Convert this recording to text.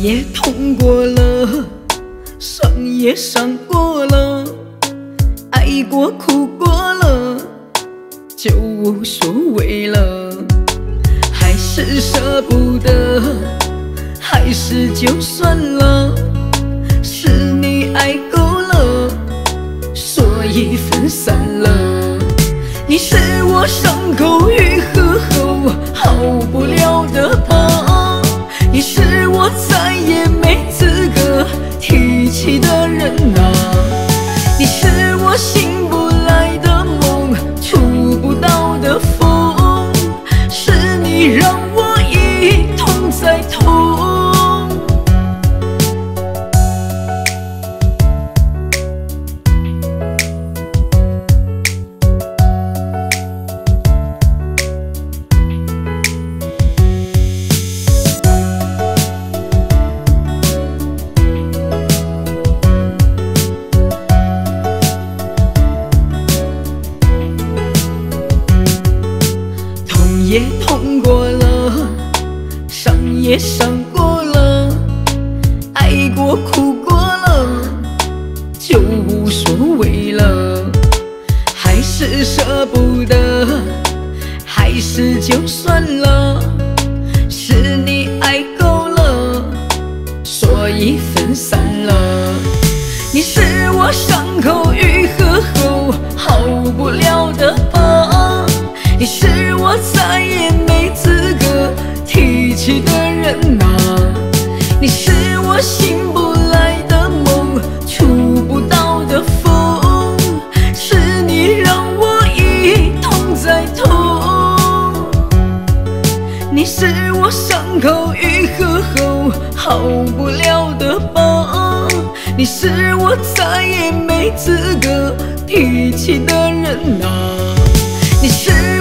也痛过了，伤也伤过了，爱过哭过了，就无所谓了。还是舍不得，还是就算了，是你爱够了，所以分散了。你是我伤口愈合后好不了的疤，你是我再也没资格提起的人啊。你是我醒不来的梦，触不到的风，是你让我一痛再痛。也痛过了，伤也伤过了，爱过哭过了，就无所谓了。还是舍不得，还是就算了，是你爱够了，所以分散了。你是我伤口愈合后好不了的疤，你是我再也没资格提起的人啊。你是我醒不来的梦，触不到的风，是你让我一痛再痛。你是我伤口愈合后好不了的疤，你是我再也没资格提起的人啊。你是